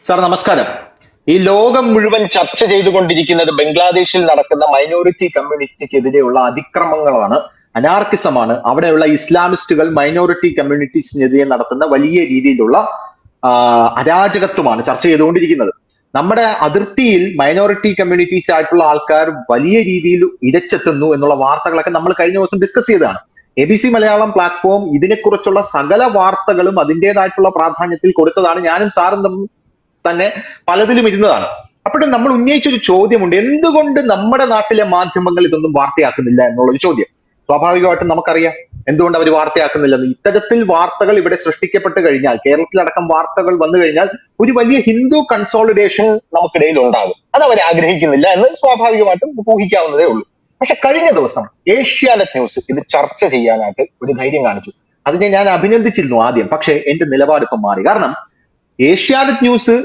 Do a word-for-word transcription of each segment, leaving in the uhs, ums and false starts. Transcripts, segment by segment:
Sir നമസ്കാരം. ഈ ലോകം മുഴുവൻ ചർച്ച ചെയ്തുകൊണ്ടിരിക്കുന്നത് ബംഗ്ലാദേശിൽ നടക്കുന്ന മൈനോറിറ്റി കമ്മ്യൂണിറ്റിക്കെതിരെയുള്ള അതിക്രമങ്ങളാണ്, അനാർക്കിസമാണ്. അവിടെയുള്ള ഇസ്ലാമിസ്റ്റുകൾ മൈനോറിറ്റി കമ്മ്യൂണിറ്റീസിനെതിരെ നടത്തുന്ന വലിയ രീതിയിലുള്ള ആ, അരാജകത്വമാണ് ചർച്ച ചെയ്തുകൊണ്ടിരിക്കുന്നത്. നമ്മുടെ അതിർത്തിയിൽ മൈനോറിറ്റി കമ്മ്യൂണിറ്റീസ് ആയിട്ടുള്ള ആൾക്കാർ വലിയ രീതിയിൽ ഇരച്ചെത്തുന്നു എന്നുള്ള വാർത്തകളൊക്കെ നമ്മൾ കഴിഞ്ഞ ദിവസം ഡിസ്കസ് ചെയ്തതാണ്. A B C Malayalam platform ഇതിനെക്കുറിച്ചുള്ള സകല വാർത്തകളും അതിൻ്റെതായിട്ടുള്ള പ്രാധാന്യത്തിൽ കൊടുത്തതാണ്. ഞാനും സാറും തമ്മിൽ തന്നെ പലതിലും ഇരുന്നതാണ്. അപ്പോഴും നമ്മൾ ഉന്നയിച്ചൊരു ചോദ്യമുണ്ട്, എന്തുകൊണ്ട് നമ്മുടെ നാട്ടിലെ മാധ്യമങ്ങൾ ഇതൊന്നും വാർത്തയാക്കുന്നില്ല എന്നുള്ളൊരു ചോദ്യം. സ്വാഭാവികമായിട്ടും നമുക്കറിയാം എന്തുകൊണ്ട് അവർ വാർത്തയാക്കുന്നില്ലെന്ന്. ഇത്തരത്തിൽ വാർത്തകൾ ഇവിടെ സൃഷ്ടിക്കപ്പെട്ട് കഴിഞ്ഞാൽ, കേരളത്തിലടക്കം വാർത്തകൾ വന്നു കഴിഞ്ഞാൽ ഒരു വലിയ ഹിന്ദു കൺസോളിഡേഷൻ നമുക്കിടയിൽ ഉണ്ടാകും. അത് അവർ ആഗ്രഹിക്കുന്നില്ല എന്ന് സ്വാഭാവികമായിട്ടും ഊഹിക്കാവുന്നതേ ഉള്ളൂ. പക്ഷെ കഴിഞ്ഞ ദിവസം ഏഷ്യാനെറ്റ് ന്യൂസ് ഇത് ചർച്ച ചെയ്യാനായിട്ട് ഒരു ധൈര്യം കാണിച്ചു. അതിനെ ഞാൻ അഭിനന്ദിച്ചിരുന്നു ആദ്യം. പക്ഷെ എന്റെ നിലപാട് ഇപ്പം മാറി. കാരണം ഏഷ്യാനെറ്റ് ന്യൂസ്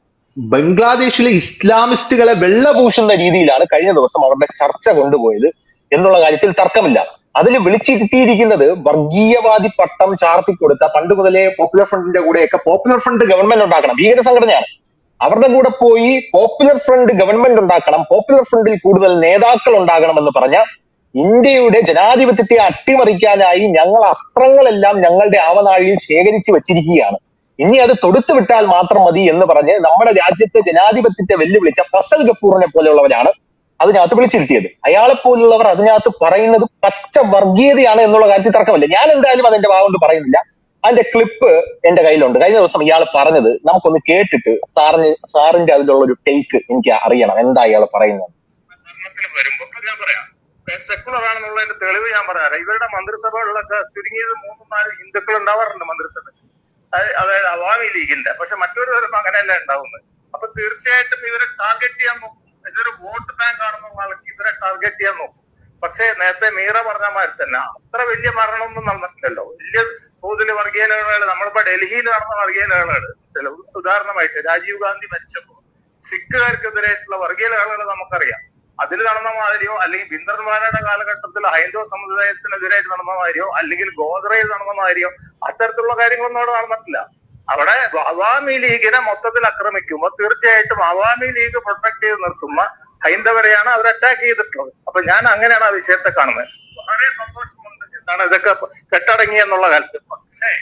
ബംഗ്ലാദേശിലെ ഇസ്ലാമിസ്റ്റുകളെ വെള്ളപൂശുന്ന രീതിയിലാണ് കഴിഞ്ഞ ദിവസം അവരുടെ ചർച്ച കൊണ്ടുപോയത് എന്നുള്ള കാര്യത്തിൽ തർക്കമില്ല. അതിൽ വിളിച്ചിരുത്തിയിരിക്കുന്നത് വർഗീയവാദി പട്ടം ചാർത്തിക്കൊടുത്ത, പണ്ട് മുതലേ പോപ്പുലർ ഫ്രണ്ടിന്റെ കൂടെയൊക്കെ പോപ്പുലർ ഫ്രണ്ട് ഗവൺമെന്റ് ഉണ്ടാക്കണം, ഭീകര സംഘടനയാണ്, അവരുടെ കൂടെ പോയി പോപ്പുലർ ഫ്രണ്ട് ഗവൺമെന്റ് ഉണ്ടാക്കണം, പോപ്പുലർ ഫ്രണ്ടിൽ കൂടുതൽ നേതാക്കൾ ഉണ്ടാകണമെന്ന് പറഞ്ഞ ഇന്ത്യയുടെ ജനാധിപത്യത്തെ അട്ടിമറിക്കാനായി ഞങ്ങൾ അസ്ത്രങ്ങളെല്ലാം ഞങ്ങളുടെ ആവനാഴിയിൽ ശേഖരിച്ചു വച്ചിരിക്കുകയാണ്, ഇനി അത് തൊടുത്തു വിട്ടാൽ മാത്രം മതി എന്ന് പറഞ്ഞ് നമ്മുടെ രാജ്യത്തെ ജനാധിപത്യത്തെ വെല്ലുവിളിച്ച ഫസൽ ഗഫൂറിനെ പോലെയുള്ളവരാണ് അതിനകത്ത് വിളിച്ചിരുത്തിയത്. അയാളെ പോലുള്ളവർ അതിനകത്ത് പറയുന്നത് പച്ച വർഗീയതയാണ് എന്നുള്ള കാര്യത്തിൽ തർക്കമില്ല. ഞാൻ എന്തായാലും അതിന്റെ ഭാഗം കൊണ്ട് പറയുന്നില്ല. അതിന്റെ ക്ലിപ്പ് എന്റെ കയ്യിലുണ്ട്. കഴിഞ്ഞ ദിവസം ഇയാൾ പറഞ്ഞത് നമുക്കൊന്ന് കേട്ടിട്ട് സാറിന് സാറിന്റെ അതിലുള്ള ഒരു ടേക്ക് എനിക്ക് അറിയണം, എന്താ ഇയാൾ പറയുന്നത്. വരുമ്പോ ഞാൻ പറയാം, സെക്കുലർ ആണെന്നുള്ളതിന്റെ തെളിവ് ഞാൻ പറയാം. ഇവരുടെ മന്ത്രിസഭകളിലൊക്കെ ചുരുങ്ങിയത് മൂന്നും നാല് ഹിന്ദുക്കൾ ഉണ്ടാവാറുണ്ട് മന്ത്രിസഭ, അതായത് അവാമി ലീഗിന്റെ. പക്ഷെ മറ്റൊരു തരം അങ്ങനെയല്ല ഉണ്ടാവുന്നത്. അപ്പൊ തീർച്ചയായിട്ടും ഇവരെ ടാർഗറ്റ് ചെയ്യാൻ നോക്കും. ഇതൊരു വോട്ട് ബാങ്ക് ആണെന്നുള്ള ആൾക്ക് ഇവരെ ടാർഗറ്റ് ചെയ്യാൻ നോക്കും. പക്ഷെ നേരത്തെ മീറ പറഞ്ഞ മാതിരി തന്നെ അത്ര വലിയ മരണമൊന്നും നടന്നിട്ടില്ലല്ലോ. വലിയ തോതിൽ വർഗീയ ലഹളകൾ, നമ്മളിപ്പോ ഡൽഹിയിൽ നടന്ന വർഗീയ ലഹളകൾ, ഉദാഹരണമായിട്ട് രാജീവ് ഗാന്ധി മരിച്ചപ്പോ സിഖുകാർക്കെതിരായിട്ടുള്ള വർഗീയ ലഹളകൾ നമുക്കറിയാം. അതിൽ നടന്ന മാതിരിയോ, അല്ലെങ്കിൽ ബിന്ദർവാലയുടെ കാലഘട്ടത്തിൽ ഹൈന്ദവ സമുദായത്തിനെതിരായിട്ട് നടന്ന മാതിരിയോ, അല്ലെങ്കിൽ ഗോദ്രയിൽ നടന്ന മാതിരിയോ അത്തരത്തിലുള്ള കാര്യങ്ങളൊന്നും അവിടെ നടന്നിട്ടില്ല. അവിടെ അവാമി ലീഗിനെ മൊത്തത്തിൽ ആക്രമിക്കുമ്പോൾ തീർച്ചയായിട്ടും അവാമി ലീഗ് പ്രൊട്ടക്ട് ചെയ്ത് നിർത്തുന്ന ഹൈന്ദവരെയാണ് അവർ അറ്റാക്ക് ചെയ്തിട്ടുള്ളത്. അപ്പൊ ഞാൻ അങ്ങനെയാണ് ആ വിഷയത്തെ കാണുന്നത്. വളരെ സന്തോഷമുണ്ട് എന്താണ് ഇതൊക്കെ കെട്ടടങ്ങി എന്നുള്ള കാലത്ത്. പക്ഷേ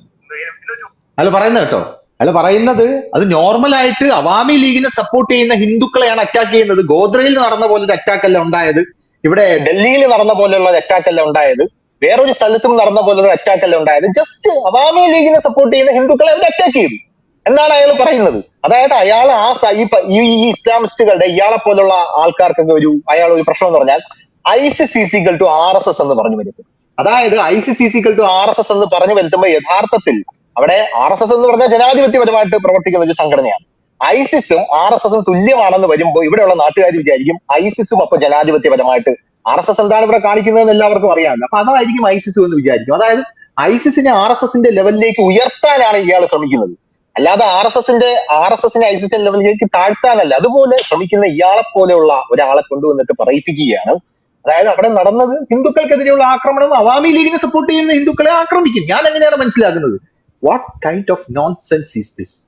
അല്ല പറയുന്നത് കേട്ടോ, അല്ല പറയുന്നത് അത് നോർമലായിട്ട് അവാമി ലീഗിനെ സപ്പോർട്ട് ചെയ്യുന്ന ഹിന്ദുക്കളെയാണ് അറ്റാക്ക് ചെയ്യുന്നത്. ഗോദ്രയിൽ നടന്ന പോലെ ഒരു അറ്റാക്ക് അല്ല ഉണ്ടായത്, ഇവിടെ ഡൽഹിയിൽ നടന്ന പോലെയുള്ള ഒരു അറ്റാക്ക് അല്ല ഉണ്ടായത്, വേറൊരു സ്ഥലത്തും നടന്ന പോലുള്ള അറ്റാക്ക് അല്ല ഉണ്ടായത്. ജസ്റ്റ് അവാമി ലീഗിനെ സപ്പോർട്ട് ചെയ്യുന്ന ഹിന്ദുക്കളെ അവർ അറ്റാക്ക് ചെയ്തു എന്നാണ് അയാൾ പറയുന്നത്. അതായത് അയാൾ ആ ഈ ഇസ്ലാമിസ്റ്റുകളുടെ ഇയാളെ പോലുള്ള ആൾക്കാർക്കൊക്കെ ഒരു അയാൾ ഒരു പ്രശ്നം എന്ന് പറഞ്ഞാൽ ISIS is equal to R S S എന്ന് പറഞ്ഞു വരുത്തും. അതായത് ISIS is equal to R S S എന്ന് പറഞ്ഞു വരുത്തുമ്പോൾ യഥാർത്ഥത്തിൽ അവിടെ ആർ എസ് എസ് എന്ന് പറഞ്ഞാൽ ജനാധിപത്യപരമായിട്ട് പ്രവർത്തിക്കുന്ന ഒരു സംഘടനയാണ്. ഐസിസും ആർ എസ് എസും തുല്യമാണെന്ന് വരുമ്പോൾ ഇവിടെയുള്ള നാട്ടുകാർ വിചാരിക്കും ഐസിസും അപ്പൊ ജനാധിപത്യപരമായിട്ട്, ആർ എസ് എസ് എന്താണ് ഇവിടെ കാണിക്കുന്നതെന്ന് എല്ലാവർക്കും അറിയാമല്ലോ. അപ്പൊ അതായിരിക്കും ഐസിസ് എന്ന് വിചാരിക്കും. അതായത് ഐസിസിനെ ആർ എസ് എസിന്റെ ലെവലിലേക്ക് ഉയർത്താനാണ് ഇയാൾ ശ്രമിക്കുന്നത്, അല്ലാതെ ആർ എസ് എസിന്റെ ആർ എസ് എസിനെ ഐസിസിന്റെ ലെവലിലേക്ക് താഴ്ത്താനല്ല. അതുപോലെ ശ്രമിക്കുന്ന ഇയാളെ പോലെയുള്ള ഒരാളെ കൊണ്ടുവന്നിട്ട് പറയിപ്പിക്കുകയാണ്. അതായത് അവിടെ നടന്നത് ഹിന്ദുക്കൾക്കെതിരെയുള്ള ആക്രമണം, അവാമി ലീഗിനെ സപ്പോർട്ട് ചെയ്യുന്ന ഹിന്ദുക്കളെ ആക്രമിക്കും. ഞാൻ എങ്ങനെയാണ് മനസ്സിലാക്കുന്നത്? What kind of nonsense is this?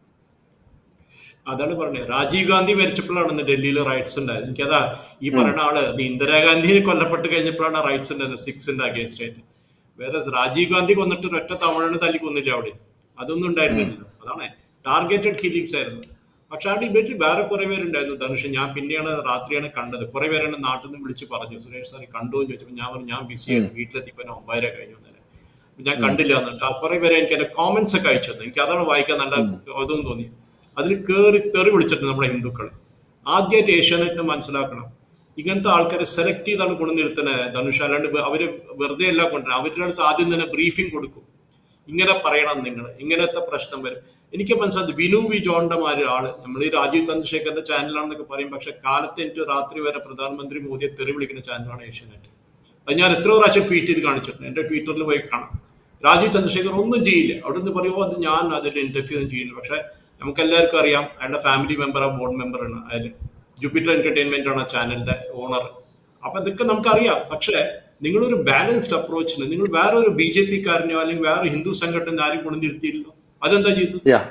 അതാണ് പറഞ്ഞത്. രാജീവ് ഗാന്ധി മരിച്ചപ്പോഴാണ് ഡൽഹിയിൽ റൈറ്റ്സ് ഉണ്ടായത്. എനിക്കതാ ഈ പറയുന്ന ആള് അത് ഇന്ദിരാഗാന്ധിയെ കൊല്ലപ്പെട്ട് കഴിഞ്ഞപ്പോഴാണ് റൈറ്റ്സ് ഉണ്ടായത് സിക്സിന്റെ അഗേൻസ്റ്റ് ആയിട്ട്. വേറെ രാജീവ് ഗാന്ധി കൊന്നിട്ട് ഒരൊറ്റ തമിഴിന് തല്ലി കൊന്നില്ല അവിടെ, അതൊന്നും ഉണ്ടായിരുന്നില്ലല്ലോ. അതാണ് ടാർഗറ്റഡ് കില്ലിങ്സ് ആയിരുന്നു. പക്ഷെ ആ ഡിബേറ്റിൽ വേറെ കുറെ പേരുണ്ടായിരുന്നു ധനുഷ്. ഞാൻ പിന്നെയാണ് രാത്രിയാണ് കണ്ടത്. കുറെ പേരാണ് നാട്ടിൽ നിന്ന് വിളിച്ച് പറഞ്ഞു, സുരേഷ് സാർ കണ്ടു എന്ന് ചോദിച്ചപ്പോൾ ഞാൻ പറഞ്ഞു ഞാൻ ബിസിയായിരുന്നു, വീട്ടിലെത്തിപ്പോ ഒമ്പതര കഴിഞ്ഞു തന്നെ ഞാൻ കണ്ടില്ല എന്നിട്ട് കുറെ പേരെ എനിക്ക് എന്റെ കോമന്റ്സ് ഒക്കെ അയച്ചു തന്നു. എനിക്ക് അതാണ് വായിക്കാൻ നല്ല അതൊന്നും തോന്നി. അതിൽ കയറി തെറി വിളിച്ചിട്ടുണ്ട് നമ്മുടെ ഹിന്ദുക്കൾ. ആദ്യമായിട്ട് ഏഷ്യാനെറ്റിന് മനസ്സിലാക്കണം, ഇങ്ങനത്തെ ആൾക്കാരെ സെലക്ട് ചെയ്താണ് കൊണ്ടുനിർത്തുന്നത് ധനുഷ്. അല്ലാണ്ട് അവര് വെറുതെ എല്ലാം കൊണ്ടുവരണം. അവരുടെ അടുത്ത് ആദ്യം തന്നെ ബ്രീഫിംഗ് കൊടുക്കും, ഇങ്ങനെ പറയണം നിങ്ങൾ, ഇങ്ങനത്തെ പ്രശ്നം വരും. എനിക്ക് മനസ്സിലായത് വിനു വി ജോണിന്റെ മാതിരി ആള്, നമ്മൾ ഈ രാജീവ് ചന്ദ്രശേഖരന്റെ ചാനലാണെന്നൊക്കെ പറയും, പക്ഷെ കാലത്ത് എനിക്ക് രാത്രി വരെ പ്രധാനമന്ത്രി മോദിയെ തെറി വിളിക്കുന്ന ചാനലാണ് ഏഷ്യാനെറ്റ്. അത് ഞാൻ എത്ര പ്രാവശ്യം ട്വീറ്റ് ചെയ്ത് കാണിച്ചിട്ടുണ്ട്, എന്റെ ട്വിറ്ററിൽ പോയി കാണാം. രാജീവ് ചന്ദ്രശേഖർ ഒന്നും ചെയ്യില്ല, അവിടെ നിന്ന് പറയുമോ അത് ഞാൻ അതിൽ ഇന്റർഫിയർ ഒന്നും ചെയ്യില്ല. പക്ഷെ നമുക്ക് എല്ലാവർക്കും അറിയാം അയാളുടെ ഫാമിലി മെമ്പർ ആ ബോർഡ് മെമ്പറാണ്, അതിൽ ജൂപ്പിറ്റർ എന്റർടൈൻമെന്റ് ആണ് ആ ചാനലിന്റെ ഓണർ. അപ്പൊ ഇതൊക്കെ നമുക്കറിയാം. പക്ഷെ നിങ്ങളൊരു ബാലൻസ്ഡ് അപ്രോച്ചിന് നിങ്ങൾ വേറെ ഒരു ബി ജെ പിക്കാരനെയോ അല്ലെങ്കിൽ വേറെ ഹിന്ദു സംഘടന ആരും കൊണ്ടുനിർത്തിയില്ലോ. അതെന്താ ചെയ്തത്?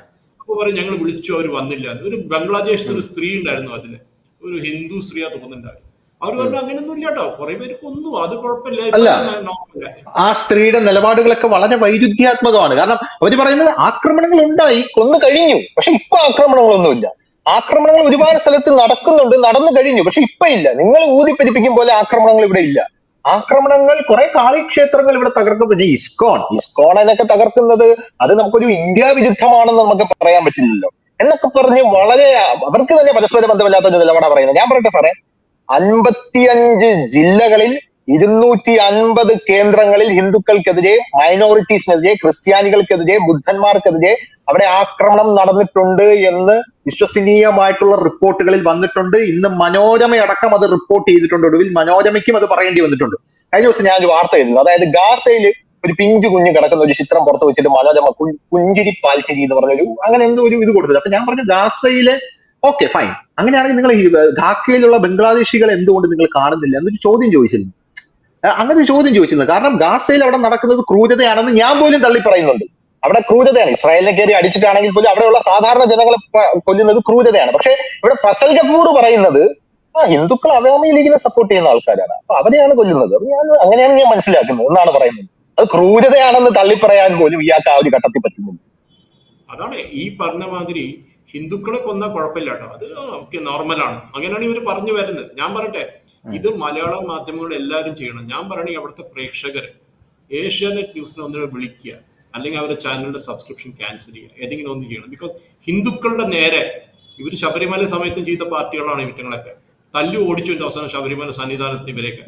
അപ്പൊ പറയും ഞങ്ങൾ വിളിച്ചു അവർ വന്നില്ല. ഒരു ബംഗ്ലാദേശിൽ ഒരു സ്ത്രീ ഉണ്ടായിരുന്നു, അതില് ഒരു ഹിന്ദു സ്ത്രീയാ തോന്നുന്നുണ്ടായിരുന്നു. അവർ പറഞ്ഞു അങ്ങനെയൊന്നും ഇല്ല കേട്ടോ, കുറെ പേര് കൊന്നു, അത് കുഴപ്പമില്ല, അല്ല, നോർമലായി. ആ സ്ത്രീയുടെ നിലപാടുകളൊക്കെ വളരെ വൈരുദ്ധ്യാത്മകമാണ്. കാരണം അവർ പറയുന്നത് ആക്രമണങ്ങൾ ഉണ്ടായി, കൊന്നു കഴിഞ്ഞു, പക്ഷെ ഇപ്പൊ ആക്രമണങ്ങളൊന്നുമില്ല. ആക്രമണങ്ങൾ ഒരുപാട് സ്ഥലത്ത് നടക്കുന്നുണ്ട്, നടന്നു കഴിഞ്ഞു, പക്ഷെ ഇപ്പൊ ഇല്ല. നിങ്ങൾ ഊതിപ്പെരിപ്പിക്കും പോലെ ആക്രമണങ്ങൾ ഇവിടെ ഇല്ല. ആക്രമണങ്ങൾ കുറെ കാളിക്ഷേത്രങ്ങൾ ഇവിടെ തകർക്കപ്പെട്ടു. ഇസ്കോൺ ഇസ്കോൺ എന്നൊക്കെ തകർക്കുന്നത് അത് നമുക്കൊരു ഇന്ത്യ വിരുദ്ധമാണെന്ന് നമുക്ക് പറയാൻ പറ്റില്ലല്ലോ എന്നൊക്കെ പറഞ്ഞ് വളരെ അവർക്ക് തന്നെ പരസ്പര ബന്ധമില്ലാത്ത ഒരു നിലപാടാണ് പറയുന്നത്. ഞാൻ പറയട്ടെ സാറേ, അൻപത്തിയഞ്ച് ജില്ലകളിൽ ഇരുന്നൂറ്റി അൻപത് കേന്ദ്രങ്ങളിൽ ഹിന്ദുക്കൾക്കെതിരെ, മൈനോറിറ്റീസിനെതിരെ, ക്രിസ്ത്യാനികൾക്കെതിരെ, ബുദ്ധന്മാർക്കെതിരെ അവിടെ ആക്രമണം നടന്നിട്ടുണ്ട് എന്ന് വിശ്വസനീയമായിട്ടുള്ള റിപ്പോർട്ടുകളിൽ വന്നിട്ടുണ്ട്. ഇന്ന് മനോരമയടക്കം അത് റിപ്പോർട്ട് ചെയ്തിട്ടുണ്ട്. ഒടുവിൽ മനോരമയ്ക്കും അത് പറയേണ്ടി വന്നിട്ടുണ്ട്. കഴിഞ്ഞ ദിവസം ഞാനൊരു വാർത്ത ചെയ്തിരുന്നു. അതായത് ഗാസയിൽ ഒരു പിഞ്ചു കുഞ്ഞ് കിടക്കുന്ന ഒരു ചിത്രം പുറത്ത് വെച്ചിട്ട് മനോരമ പുഞ്ചിരി പാൽച്ചിരി എന്ന് പറഞ്ഞൊരു അങ്ങനെ എന്തോ ഒരു ഇത് കൊടുത്തത്. അപ്പൊ ഞാൻ പറഞ്ഞു ഗാസയിലെ ഓക്കെ ഫൈൻ, അങ്ങനെയാണെങ്കിൽ നിങ്ങൾ ധാക്കയിലുള്ള ബംഗ്ലാദേശികളെ എന്തുകൊണ്ട് നിങ്ങൾ കാണുന്നില്ല എന്നൊരു ചോദ്യം ചോദിച്ചിരുന്നു. അങ്ങനെ ഒരു ചോദ്യം ചോദിച്ചിരുന്നു. കാരണം ഗാസയിൽ അവിടെ നടക്കുന്നത് ക്രൂരതയാണെന്ന് ഞാൻ പോലും തള്ളി പറയുന്നുണ്ട്. അവിടെ ക്രൂരതയാണ്. ഇസ്രായേലിനെ കയറി അടിച്ചിട്ടാണെങ്കിൽ പോലും അവിടെയുള്ള സാധാരണ ജനങ്ങളെ കൊല്ലുന്നത് ക്രൂരതയാണ്. പക്ഷെ ഇവിടെ ഫസൽ ഗഫൂർ പറയുന്നത് ആ ഹിന്ദുക്കൾ അവാമി ലീഗിനെ സപ്പോർട്ട് ചെയ്യുന്ന ആൾക്കാരാണ്, അപ്പൊ അവരെയാണ് കൊല്ലുന്നത്. ഞാൻ അങ്ങനെയാണ് ഞാൻ മനസ്സിലാക്കുന്നത് എന്നാണ് പറയുന്നത്. അത് ക്രൂരതയാണെന്ന് തള്ളിപ്പറയാൻ പോലും ഇയാൾക്ക് ആ ഒരു ഘട്ടത്തിൽ പറ്റുന്നുണ്ട്. അതാണ് ഈ പറഞ്ഞ മാതിരി ഹിന്ദുക്കളെ കൊന്നാൽ കുഴപ്പമില്ല കേട്ടോ, അത് ഓക്കെ നോർമലാണ്, അങ്ങനെയാണ് ഇവർ പറഞ്ഞു വരുന്നത്. ഞാൻ പറയട്ടെ, ഇത് മലയാള മാധ്യമങ്ങൾ എല്ലാവരും ചെയ്യണം. ഞാൻ പറയണെങ്കിൽ അവിടുത്തെ പ്രേക്ഷകർ ഏഷ്യാനെറ്റ് ന്യൂസിനെ ഒന്നുകൂടെ വിളിക്കുക, അല്ലെങ്കിൽ അവരുടെ ചാനലിന്റെ സബ്സ്ക്രിപ്ഷൻ ക്യാൻസൽ ചെയ്യുക, ഏതെങ്കിലും ഒന്ന് ചെയ്യണം. ബിക്കോസ് ഹിന്ദുക്കളുടെ നേരെ ഇവർ ശബരിമല സമയത്തും ചെയ്ത പാർട്ടികളാണ് ഇവറ്റങ്ങളൊക്കെ. തല്ലു ഓടിച്ചു അവസാനം ശബരിമല സന്നിധാനത്ത് ഇവരെയൊക്കെ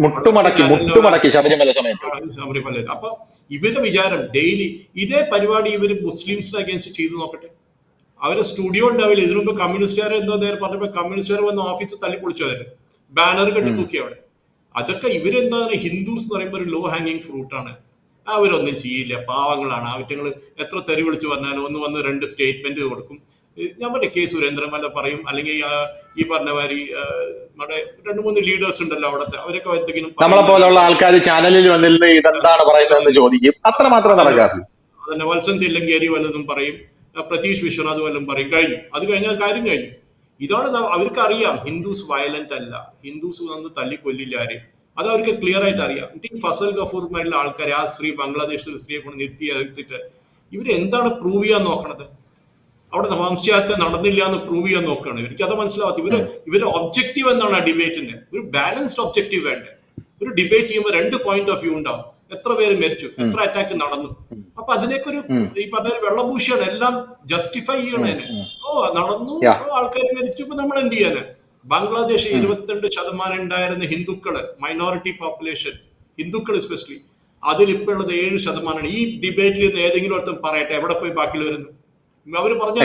ശബരിമല സമയത്ത് ശബരിമല. അപ്പൊ ഇവരുടെ വിചാരം ഡെയിലി ഇതേ പരിപാടി ഇവര് മുസ്ലിംസിന് അഗേൻസ്റ്റ് ചെയ്തു നോക്കട്ടെ. അവരെ സ്റ്റുഡിയോ ഉണ്ടാവില്ല. ഇതിനു മുമ്പ് കമ്മ്യൂണിസ്റ്റുകാർ എന്തോ നേരം പറഞ്ഞപ്പോ കമ്മ്യൂണിസ്റ്റുകാർ വന്ന് ഓഫീസിൽ തല്ലി പൊളിച്ചു, അവര് ബാനർ കെട്ടി തൂക്കി അവിടെ. അതൊക്കെ ഇവരെന്താണ് ഹിന്ദുസ് എന്ന് പറയുമ്പോൾ ഒരു ലോ ഹാങ്ങിങ് ഫ്രൂട്ട് ആണ്. അവരൊന്നും ചെയ്യില്ല, പാവങ്ങളാണ്. അവറ്റങ്ങൾ എത്ര തെറി വിളിച്ചു പറഞ്ഞാലും ഒന്ന് വന്ന് രണ്ട് സ്റ്റേറ്റ്മെന്റ് കൊടുക്കും. ഞാൻ പറഞ്ഞ കെ സുരേന്ദ്രമല്ല പറയും, അല്ലെങ്കിൽ ഈ പറഞ്ഞ മാതിരി നമ്മുടെ രണ്ടു മൂന്ന് ലീഡേഴ്സ് ഉണ്ടല്ലോ അവിടത്തെ, അവരൊക്കെ എന്തെങ്കിലും നമ്മളെ പോലുള്ള ആൾക്കാർ ചാനലിൽ വന്നിരുന്ന് ഇതെന്താണ് പറയുന്നതെന്ന് ചോദിക്കും, അത്ര മാത്രം നടക്കാറില്ല. അതന്നെ വത്സൻ തില്ലങ്കേരി വല്ലതും പറയും, പ്രതീഷ് വിശ്വനാഥ് വല്ലതും പറയും, കഴിഞ്ഞു. അത് കഴിഞ്ഞാൽ കാര്യം കഴിഞ്ഞു. ഇതാണ് അവർക്ക് അറിയാം, ഹിന്ദുസ് വയലന്റ് അല്ല, ഹിന്ദുസ് വന്ന് തല്ലിക്കൊല്ലില്ല ആരെയും. അത് അവർക്ക് ക്ലിയർ ആയിട്ട് അറിയാം. ഈ ഫസൽ ഗഫൂർമാരിലെ ആൾക്കാർ ആ സ്ത്രീ ബംഗ്ലാദേശിലെ സ്ത്രീയെ കൊണ്ട് നിർത്തി എടുത്തിട്ട് ഇവർ എന്താണ് പ്രൂവ് ചെയ്യാൻ നോക്കണത്? അവിടെ വംശഹത്യ നടന്നില്ല എന്ന് പ്രൂവ് ചെയ്യാൻ നോക്കുകയാണ്. എനിക്ക് അത് മനസ്സിലാവാത്ത ഇവര് ഇവര് ഒബ്ജക്റ്റീവ് എന്താണ് ആ ഡിബേറ്റിന്റെ? ഒരു ബാലൻസ്ഡ് ഒബ്ജക്റ്റീവ് വേണ്ടേ? ഒരു ഡിബേറ്റ് ചെയ്യുമ്പോൾ രണ്ട് പോയിന്റ് ഓഫ് വ്യൂ ഉണ്ടാവും. എത്ര പേര് മരിച്ചു, എത്ര അറ്റാക്ക് നടന്നു. അപ്പൊ അതിലേക്ക് ഒരു ഈ പറഞ്ഞ വെള്ളഭൂഷയാണ് എല്ലാം ജസ്റ്റിഫൈ ചെയ്യണേനെ. ഓ നടന്നു, ആൾക്കാർ മരിച്ചു, ഇപ്പൊ നമ്മൾ എന്ത് ചെയ്യാന്? ബംഗ്ലാദേശ് ഇരുപത്തിരണ്ട് ശതമാനം ഉണ്ടായിരുന്ന ഹിന്ദുക്കള്, മൈനോറിറ്റി പോപ്പുലേഷൻ ഹിന്ദുക്കൾ എസ്പെഷ്യലി, അതിൽ ഇപ്പൊ ഉള്ളത് ഏഴ് ശതമാനമാണ്. ഈ ഡിബേറ്റിൽ നിന്ന് ഏതെങ്കിലും ഒരുത്തം പറയട്ടെ എവിടെ പോയി ബാക്കിയുള്ള വരുന്നു? അവര് പറഞ്ഞ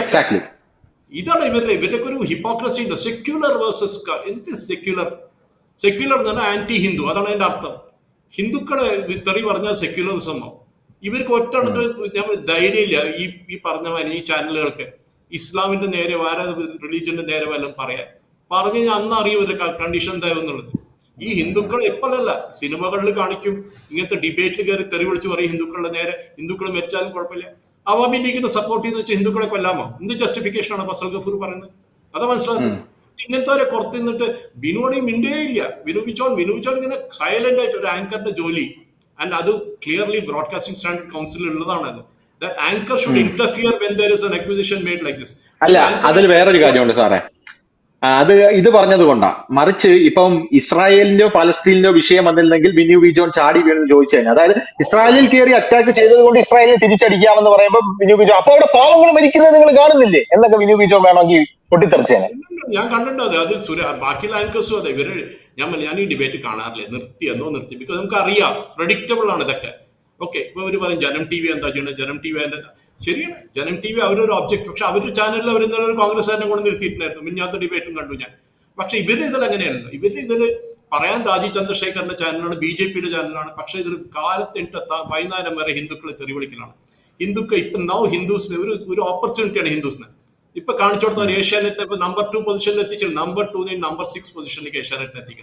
ഇതാണ് ഇവരുടെ ഇവരുടെ ഒരു ഹിപ്പോക്രസി ഉണ്ട്. സെക്യുലർ വേഴ്സസ് എന്ത് സെക്യുലർ? സെക്യുലർ എന്ന് പറഞ്ഞാൽ ആന്റി ഹിന്ദു, അതാണ് അതിന്റെ അർത്ഥം. ഹിന്ദുക്കളെ തെറി പറഞ്ഞാൽ സെക്യുലറിസമോ? ഇവർക്ക് ഒറ്റടത്ത് ധൈര്യമില്ല ഈ ഈ പറഞ്ഞ മാതിരി ഈ ചാനലുകൾക്ക് ഇസ്ലാമിന്റെ നേരെ വേറെ റിലീജിയന്റെ നേരെ വല്ലതും പറയാൻ പറഞ്ഞു കഴിഞ്ഞാൽ അന്ന് അറിയും ഇവരുടെ കണ്ടീഷൻ എന്താവും എന്നുള്ളത്. ഈ ഹിന്ദുക്കളെ എപ്പോഴല്ല സിനിമകളിൽ കാണിക്കും, ഇങ്ങനത്തെ ഡിബേറ്റിൽ കയറി തെറി വിളിച്ച് പറയും ഹിന്ദുക്കളുടെ നേരെ. ഹിന്ദുക്കൾ മരിച്ചാലും കുഴപ്പമില്ല. അവാമി ലീഗിനെ സപ്പോർട്ട് ചെയ്ത് വെച്ചാൽ ഹിന്ദുക്കളെ കൊല്ലാമോ? എന്ത് ജസ്റ്റിഫിക്കേഷൻ ആണ് ഫസൽ ഗഫൂർ പറയുന്നത്? അതാ മനസ്സിലാക്കുന്നത്. ഇങ്ങനത്തെ പുറത്ത് നിന്നിട്ട് ബിനുവോടെയും മിണ്ടേ ഇല്ല. വിനു വിജോൺ വിനു വിജോൺ ഇങ്ങനെ സൈലന്റ് ആയിട്ട് ഒരു ആങ്കറിന്റെ ജോലി, ആൻഡ് അത് ക്ലിയർലി ബ്രോഡ്കാസ്റ്റിംഗ് സ്റ്റാൻഡേർഡ് കൗൺസിലിൽ ഉള്ളതാണ്. അത് that anchor should interfere when there is an acquisition made like this. അല്ല, അതിൽ വേറൊരു കാര്യമുണ്ട് സാറേ. അത് ഇത് പറഞ്ഞത് കൊണ്ടാ. മറിച്ച് ഇപ്പം ഇസ്രായേലിന്റെയോ പലസ്തീനിന്റെയോ വിഷയം വന്നില്ലെങ്കിൽ ബിനു വി ജോൺ ചാടി വീണെന്ന് ചോദിച്ചു കഴിഞ്ഞാൽ, അതായത് ഇസ്രായേലിൽ കയറി അറ്റാക്ക് ചെയ്തത് കൊണ്ട് ഇസ്രായേലിനെ തിരിച്ചടിക്കാമെന്ന് പറയുമ്പോൾ ബിനു വി ജോൺ അപ്പൊ അവിടെ പാവങ്ങൾ മരിക്കുന്നത് നിങ്ങൾ കാണുന്നില്ലേ എന്നൊക്കെ ബിനു വി ജോൺ വേണമെങ്കിൽ പൊട്ടിത്തെറിച്ചേനെ. ഞാൻ കണ്ടിട്ടുണ്ട് അത്. അത് ബാക്കിയുള്ള ആങ്കേഴ്സും അതെ. ഇവര് ഞാൻ ഞാൻ ഈ ഡിബേറ്റ് കാണാറില്ല, നിർത്തി എന്തോ നിർത്തി. ബിക്കോസ് നമുക്ക് അറിയാം, പ്രഡിക്റ്റബിൾ ആണ് ഇതൊക്കെ. ഓക്കെ, ഇപ്പൊ അവര് പറയും ജനം ടി വി എന്താ ചെയ്യണത്, ജനം ടി വി അതിന്റെ ശരിയാണ്. ജനം ടി വി അവരൊരു ഒബ്ജക്ട്, പക്ഷെ അവരുടെ ചാനലിൽ അവർ ഇന്നലെ ഒരു കോൺഗ്രസ്സുകാരനെ കൊണ്ട് നിർത്തിയിട്ടുണ്ടായിരുന്നു. മിന്നാത്ത ഡിബേറ്റും കണ്ടു ഞാൻ. പക്ഷെ ഇവരുടെ ഇതിൽ അങ്ങനെയല്ലോ. ഇവരുടെ ഇതിൽ പറയാൻ രാജീവ് ചന്ദ്രശേഖറിന്റെ ചാനലാണ്, ബി ജെ പിയുടെ ചാനലാണ്. പക്ഷെ ഇതിൽ കാലത്തിട്ട് വൈകുന്നേരം വരെ ഹിന്ദുക്കളെ തെറിവിളിക്കലാണ്. ഹിന്ദുക്കൾ ഇപ്പൊ നൗ ഹിന്ദുസിന് ഒരു ഒരു ഓപ്പർച്യൂണിറ്റിയാണ് ഹിന്ദുസിന് ഇപ്പൊ കാണിച്ചു കൊടുത്താൽ. ഏഷ്യാനെറ്റിനെ ഇപ്പൊ നമ്പർ ടു പൊസിഷനിൽ എത്തിച്ചില്ല, നമ്പർ ടു നമ്പർ സിക്സ് പൊസിഷനിലേക്ക് ഏഷ്യാനെറ്റിനെ എത്തിക്കണം.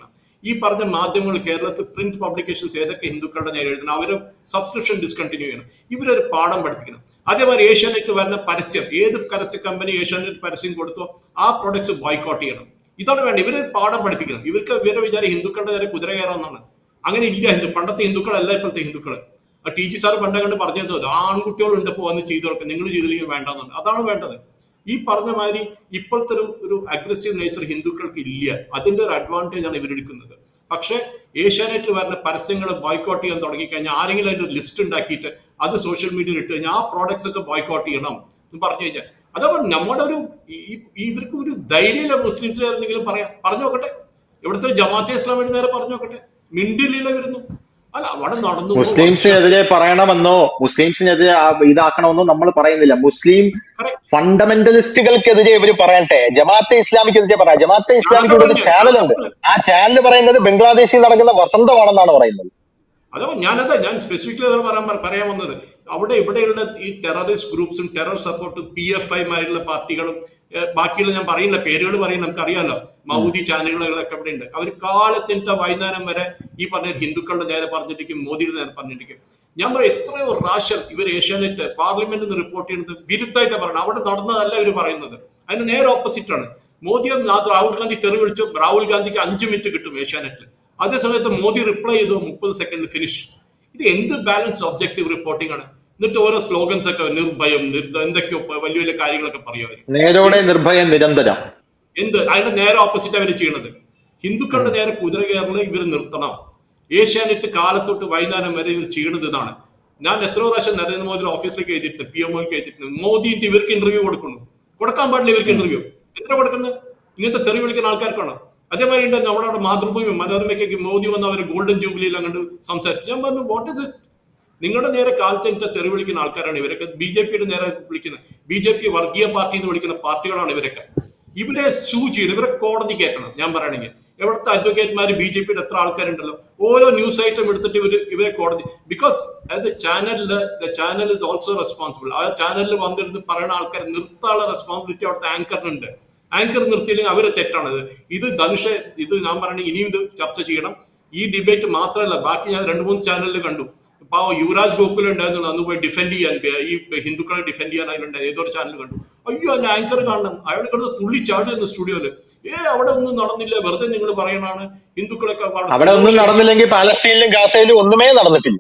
ഈ പറഞ്ഞ മാധ്യമങ്ങൾ കേരളത്തിൽ പ്രിന്റ് പബ്ലിക്കേഷൻസ് ഏതൊക്കെ ഹിന്ദുക്കളുടെ നേരെ എഴുതണം, അവര് സബ്സ്ക്രിപ്ഷൻ ഡിസ്കണ്ടിന്യൂ ചെയ്യണം, ഇവരൊരു പാഠം പഠിപ്പിക്കണം. അതേമാതിരി ഏഷ്യാനെറ്റ് വരുന്ന പരസ്യം, ഏത് പരസ്യ കമ്പനി ഏഷ്യാനെറ്റ് പരസ്യം കൊടുത്തോ ആ പ്രോഡക്ട്സ് ബോയ്ക്കോട്ട് ചെയ്യണം. ഇതാണ് വേണ്ട. ഇവര് പാഠം പഠിപ്പിക്കണം. ഇവർക്ക് ഇവരെ വിചാരം ഹിന്ദുക്കളുടെ നേരെ കുതിര കയറാമെന്നാണ്. അങ്ങനെ ഇല്ല. ഹിന്ദു പണ്ടത്തെ ഹിന്ദുക്കളല്ല ഇപ്പോഴത്തെ ഹിന്ദുക്കള്. ടി ജി സാർ പണ്ട കണ്ട് പറഞ്ഞത് ആൺകുട്ടികളുണ്ട് ഇപ്പോൾ വന്ന് ചെയ്തു കൊടുക്കുക, നിങ്ങൾ ചെയ്തില്ലെങ്കിൽ വേണ്ടെന്നാണ്. അതാണ് വേണ്ടത്. ഈ പറഞ്ഞ മാതിരി ഇപ്പോഴത്തെ ഒരു ഒരു അഗ്രസീവ് നേച്ചർ ഹിന്ദുക്കൾക്ക് ഇല്ല. അതിന്റെ ഒരു അഡ്വാൻറ്റേജ് ആണ് ഇവരെടുക്കുന്നത്. പക്ഷെ ഏഷ്യാനെറ്റിൽ വരുന്ന പരസ്യങ്ങൾ ബോയ്ക്കോട്ട് ചെയ്യാൻ തുടങ്ങിക്കഴിഞ്ഞാൽ ആരെങ്കിലും അതിന്റെ ലിസ്റ്റ് ഉണ്ടാക്കിയിട്ട് അത് സോഷ്യൽ മീഡിയയിൽ ഇട്ട് കഴിഞ്ഞാൽ ആ പ്രോഡക്ട്സ് ഒക്കെ ബോയ്ക്കോട്ട് ചെയ്യണം എന്ന് പറഞ്ഞു കഴിഞ്ഞാൽ അതേപോലെ നമ്മുടെ ഒരു ഇവർക്ക് ഒരു ധൈര്യമില്ല. മുസ്ലിംസിൽ എന്തെങ്കിലും പറയാം, പറഞ്ഞു നോക്കട്ടെ. ഇവിടുത്തെ ജമാഅത്തെ ഇസ്ലാമിന്റെ നേരെ പറഞ്ഞു നോക്കട്ടെ, മിണ്ടില്ല വരുന്നു. അല്ല അവിടെ നടന്നു. മുസ്ലിംസിനെതിരെ പറയണമെന്നോ മുസ്ലിംസിനെതിരെ ഇതാക്കണമെന്നോ നമ്മൾ പറയുന്നില്ല. മുസ്ലിം ഫണ്ടമെന്റലിസ്റ്റുകൾക്കെതിരെ ഇവര് പറയട്ടെ, ജമാഅത്തെ ഇസ്ലാമിക്കെതിരെ പറയാം. ജമാഅത്തെ ഇസ്ലാമിക്ക് ഒരു ചാനലുണ്ട്, ആ ചാനൽ പറയുന്നത് ബംഗ്ലാദേശിൽ നടക്കുന്ന വസന്തമാണെന്നാണ് പറയുന്നത്. അതോ ഞാനതാ ഞാൻ സ്പെസിഫിക്കലി പറയാൻ പറയാൻ വന്നത്. അവിടെ ഇവിടെയുള്ള ഈ ടെററിസ്റ്റ് ഗ്രൂപ്പ്സും ടെറർ സപ്പോർട്ടും പി എഫ് ഐമാരുള്ള പാർട്ടികളും ബാക്കിയുള്ള ഞാൻ പറയുന്നില്ല, പേരുകൾ പറയും, നമുക്കറിയാലോ. മൗദി ചാനലുകളൊക്കെ ഇവിടെ ഉണ്ട്. അവർ കാലത്തിൻ്റെ വൈകുന്നേരം വരെ ഈ പറഞ്ഞ ഹിന്ദുക്കളുടെ നേരെ പറഞ്ഞിരിക്കും, മോദിയുടെ നേരെ പറഞ്ഞിരിക്കും. ഞാൻ പറയും എത്രയോ പ്രാവശ്യം ഇവർ ഏഷ്യാനെറ്റ് പാർലമെന്റിൽ നിന്ന് റിപ്പോർട്ട് ചെയ്യുന്നത് വിരുദ്ധമായിട്ട് പറയണം. അവിടെ നടന്നതല്ല ഇവർ പറയുന്നത്, അതിന് നേരെ ഓപ്പോസിറ്റ് ആണ്. മോദിയും രാഹുൽ ഗാന്ധി തെറി വിളിച്ചു, രാഹുൽ ഗാന്ധിക്ക് അഞ്ചു മിനിറ്റ് കിട്ടും ഏഷ്യാനെറ്റിൽ. അതേ സമയത്ത് മോദി റിപ്ലൈ ചെയ്തു മുപ്പത് സെക്കൻഡ് ഫിനിഷ്. ഇത് എന്ത് ബാലൻസ് ഒബ്ജക്റ്റീവ് റിപ്പോർട്ടിംഗ് ആണ്? എന്നിട്ട് ഓരോ സ്ലോഗൻസ് ഒക്കെ നിർഭയം എന്തൊക്കെയോ വലിയ വലിയ കാര്യങ്ങളൊക്കെ പറയും അവര്. നേരോടെ നിർഭയം നിരന്തരം. എന്ത് അതിന്റെ നേരെ ഓപ്പോസിറ്റ് അവർ ചെയ്യണത്. ഹിന്ദുക്കളുടെ നേരെ കുതിര കയറല് ഇവർ നിർത്തണം. ഏഷ്യാനെറ്റ് കാലത്തൊട്ട് വൈകുന്നേരം വരെ ഇവർ ചെയ്യണത് ഇതാണ്. ഞാൻ എത്ര പ്രാവശ്യം നരേന്ദ്രമോദി ഓഫീസിലേക്ക് എഴുതിയിട്ടുണ്ട്, പി എം ഒക്ക് എഴുതിയിട്ടുണ്ട്. മോദിന്റെ ഇവർക്ക് ഇന്റർവ്യൂ കൊടുക്കുന്നു. കൊടുക്കാൻ പാടില്ല ഇവർക്ക് ഇന്റർവ്യൂ. എന്തിനാ കൊടുക്കുന്നത്? ഇങ്ങനത്തെ തെറി വിളിക്കുന്ന ആൾക്കാർക്കാണ്. അതേമാതിരി ഉണ്ട് നമ്മുടെ അവിടെ മാതൃഭൂമി മനോരമയ്ക്ക് മോദി വന്ന് അവർ ഗോൾഡൻ ജൂബിലിയിൽ അങ്ങോട്ട് സംസാരിച്ചു. ഞാൻ പറഞ്ഞു വാട്ട് ഇസ് ഇറ്റ്? നിങ്ങളുടെ നേരെ കാലത്തെ തെറി വിളിക്കുന്ന ആൾക്കാരാണ് ഇവരൊക്കെ. ബി ജെ പിയുടെ നേരെ വിളിക്കുന്നത്, ബി ജെ പി വർഗീയ പാർട്ടി എന്ന് വിളിക്കുന്ന പാർട്ടികളാണ് ഇവരൊക്കെ. ഇവരെ സൂ ചെയ്ത് ഇവരെ കോടതി കയറ്റണം. ഞാൻ പറയണെങ്കിൽ എവിടുത്തെ അഡ്വക്കേറ്റ്മാർ ബി ജെ പിയുടെ എത്ര ആൾക്കാരുണ്ടല്ലോ, ഓരോ ന്യൂസ് ഐറ്റം എടുത്തിട്ട് ഇവർ ഇവരെ കോടതി. ബിക്കോസ് അത് ചാനലില് the channel is also responsible. ആ ചാനലിൽ വന്നിരുന്ന് പറയുന്ന ആൾക്കാരെ നിർത്താനുള്ള റെസ്പോൺസിബിലിറ്റി അവിടുത്തെ ആങ്കറിനുണ്ട്. ആങ്കർ നിർത്തിയില്ലെങ്കിൽ അവരെ തെറ്റാണത്. ഇത് ധനുഷ് ഇത് ഞാൻ പറയണ ഇനിയും ഇത് ചർച്ച ചെയ്യണം. ഈ ഡിബേറ്റ് മാത്രമല്ല, ബാക്കി ഞാൻ രണ്ട് മൂന്ന് ചാനലിൽ കണ്ടു. ഇപ്പൊ യുവരാജ് ഗോകുൽ ഉണ്ടായിരുന്നു, അന്ന് പോയി ഡിഫെൻഡ് ചെയ്യാൻ, ഈ ഹിന്ദുക്കളെ ഡിഫെൻഡ് ചെയ്യാൻ അതിലുണ്ട്. ഏതൊരു ചാനൽ കണ്ടു. അയ്യോ അതിന്റെ ആങ്കർ കാണണം, അയാൾ കിടന്ന് തുള്ളി ചാടുന്നു സ്റ്റുഡിയോയില്. ഏ അവിടെ ഒന്നും നടന്നില്ല, വെറുതെ നിങ്ങൾ പറയണാണ് ഹിന്ദുക്കളൊക്കെ. അവിടെ ഒന്നും നടന്നില്ലെങ്കിൽ പാലസ്തീനിലും ഗാസയിലും ഒന്നുമേ നടന്നിട്ടില്ല.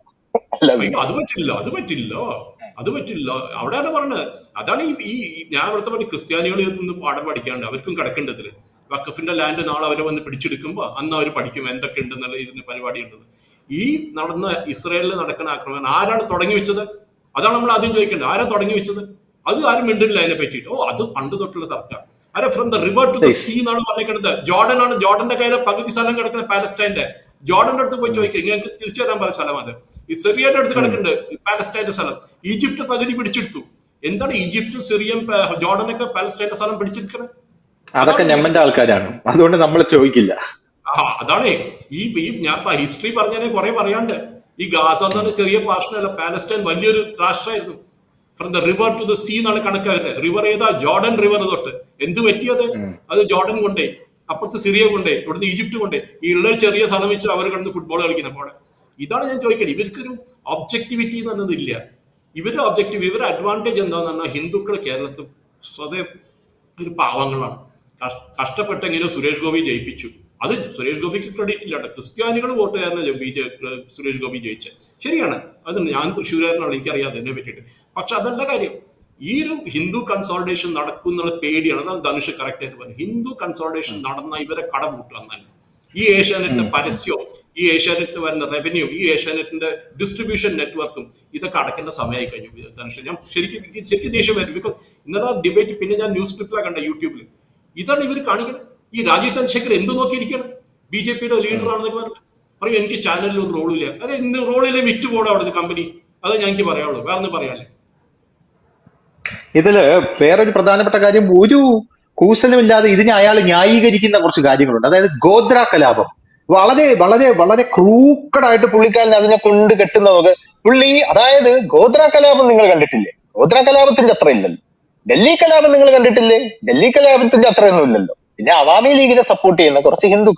അത് പറ്റില്ല, അത് പറ്റില്ല, അത് പറ്റില്ല. അവിടെയാണ് പറഞ്ഞത്. അതാണ് ഈ ഞാൻ ഇവിടുത്തെ പറഞ്ഞ ക്രിസ്ത്യാനികൾ നിന്ന് പാഠം പഠിക്കാണ്ട് അവർക്കും കിടക്കേണ്ടതില്. വഖഫിന്റെ ലാൻഡ് നാളെ അവരെ വന്ന് പിടിച്ചെടുക്കുമ്പോ അന്ന് അവർ പഠിക്കും എന്തൊക്കെ ഉണ്ടെന്നുള്ള ഇതിന് പരിപാടി ഉണ്ടത്. ഈ നടന്ന ഇസ്രായേലിൽ നടക്കുന്ന ആക്രമണം ആരാണ് തുടങ്ങി വെച്ചത്? അതാണ് നമ്മൾ ആദ്യം ചോദിക്കേണ്ടത്. ആരാ തുടങ്ങി വെച്ചത്? അത് ആരും മിണ്ടില്ല അതിനെ പറ്റിയിട്ട്. ഓ അത് പണ്ട് തൊട്ടുള്ള തർക്കം. ആരെ from the river to the sea എന്നാണ് പറഞ്ഞിരിക്കുന്നത്. ജോർഡൻ ആണ്. ജോർഡന്റെ കയ്യിലെ പകുതി സ്ഥലം കിടക്കുന്ന പാലസ്റ്റൈന്റെ. ജോർഡന്റെ അടുത്ത് പോയി ചോദിക്കുക, നിങ്ങൾക്ക് തിരിച്ചു തരാൻ പറയുന്ന സ്ഥലം അത്. ഈ സിറിയയുടെ അടുത്ത് കിടക്കുന്നുണ്ട് പാലസ്റ്റൈന്റെ സ്ഥലം. ഈജിപ്ത് പകുതി പിടിച്ചെടുത്തു. എന്താണ് ഈജിപ്തും സിറിയയും ജോർഡനൊക്കെ പാലസ്റ്റൈന്റെ സ്ഥലം പിടിച്ചെടുക്കണം? അതൊക്കെ ഞമ്മന്റെ ആൾക്കാരാണ്, അതുകൊണ്ട് നമ്മൾ ചോദിക്കില്ല. ആ അതാണ് ഈ ഞാൻ ഹിസ്റ്ററി പറഞ്ഞാൽ കുറെ പറയാണ്ട്. ഈ ഗാസ എന്ന് പറഞ്ഞ ചെറിയ പാർഷനല്ല, പാലസ്റ്റൈൻ വലിയൊരു രാഷ്ട്രമായിരുന്നു. From the river to the sea എന്നാണ് കണക്ക് അവരുടെ. റിവർ ഏതാ? ജോർഡൻ റിവർ തൊട്ട്. എന്ത് പറ്റിയത്? അത് ജോർഡൻ കൊണ്ടേ, അപ്പുറത്ത് സിറിയ കൊണ്ടേ, ഇവിടുന്ന് ഈജിപ്ത് കൊണ്ടേ. ഈ ഉള്ള ചെറിയ സ്ഥലം വെച്ച് അവർ കിടന്ന് ഫുട്ബോൾ കളിക്കുന്ന പോലെ. ഇതാണ് ഞാൻ ചോദിക്കട്ടെ, ഇവർക്കൊരു ഒബ്ജക്ടിവിറ്റി എന്ന് പറഞ്ഞത് ഇല്ല. ഇവരുടെ ഒബ്ജക്റ്റീവ്, ഇവരുടെ അഡ്വാൻറ്റേജ് എന്താന്ന് പറഞ്ഞാൽ ഹിന്ദുക്കൾ കേരളത്തിൽ സ്വതേ ഒരു പാവങ്ങളാണ്. കഷ്ടപ്പെട്ടെങ്കിലും സുരേഷ് ഗോപി ജയിപ്പിച്ചു. അത് സുരേഷ് ഗോപിക്ക് ക്രെഡിറ്റ് ഇല്ലാട്ടോ, ക്രിസ്ത്യാനികൾ വോട്ട് ചെയ്യാൻ ബി ജെ സുരേഷ് ഗോപി ജയിച്ചത് ശരിയാണ്. അത് ഞാൻ തൃശ്ശൂരുകാരനാണ്, എനിക്കറിയാതെ അതിനെ പറ്റിയിട്ട്. പക്ഷെ അതല്ല കാര്യം. ഈ ഒരു ഹിന്ദു കൺസോൾട്ടേഷൻ നടക്കും എന്നുള്ള പേടിയാണ്. അതാണ് ധനുഷ് കറക്റ്റ് ആയിട്ട് പറഞ്ഞു. ഹിന്ദു കൺസോൾട്ടേഷൻ നടന്ന ഇവരെ കടമുട്ടുക എന്നല്ല. ഈ ഏഷ്യാനെറ്റിന്റെ പരസ്യവും ഈ ഏഷ്യാനെറ്റ് വരുന്ന റവന്യൂ, ഈ ഏഷ്യാനെറ്റിന്റെ ഡിസ്ട്രിബ്യൂഷൻ നെറ്റ്വർക്കും ഇതൊക്കെ അടക്കേണ്ട സമയമായി കഴിഞ്ഞു ധനുഷ്. ഞാൻ ശരിക്കും ശരിക്കും ദേഷ്യം വരും. ബിക്കോസ് ഇന്നലെ ആ ഡിബേറ്റ് പിന്നെ ഞാൻ ന്യൂസ് ക്ലിപ്പിലാണ് കണ്ട യൂട്യൂബിൽ. ഇതാണ് ഇവർ കാണിക്കുന്നത്. ഈ രാജീവ് ചന്ദ്രശേഖർ എന്ത് നോക്കിയിരിക്കണം? ബി ജെ പിയുടെ ലീഡർ ആണെന്നൊക്കെ പറഞ്ഞു പറയും എനിക്ക് ചാനലിൽ ഒരു റോളില്ല. അല്ലെ ഇന്ന് റോളിലെ വിറ്റ് പോടാ അവിടുത്തെ കമ്പനി. അതേ ഞാൻ എനിക്ക് പറയാനുള്ളൂ, വേറെ ഒന്നും പറയാല്ലേ. ഇതില് വേറൊരു പ്രധാനപ്പെട്ട കാര്യം, ഒരു കൂസലുമില്ലാതെ ഇതിനെ അയാൾ ന്യായീകരിക്കുന്ന കുറച്ച് കാര്യങ്ങളുണ്ട്. അതായത് ഗോദ്ര കലാപം വളരെ വളരെ വളരെ ക്രൂക്കഡായിട്ട് പുള്ളിക്കാരൻ അതിനെ കൊണ്ട് കെട്ടുന്നത്. പുള്ളി അതായത് ഗോദ്ര കലാപം നിങ്ങൾ കണ്ടിട്ടില്ലേ? ഗോദ്ര കലാപത്തിന്റെ അത്ര ഇല്ലല്ലോ. ഡൽഹി കലാപം നിങ്ങൾ കണ്ടിട്ടില്ലേ? ഡൽഹി കലാപത്തിന്റെ അത്രയൊന്നും ഇല്ലല്ലോ. പിന്നെ അവാമി ലീഗിനെ സപ്പോർട്ട് ചെയ്യുന്ന കുറച്ച് ഹിന്ദുക്കൾ,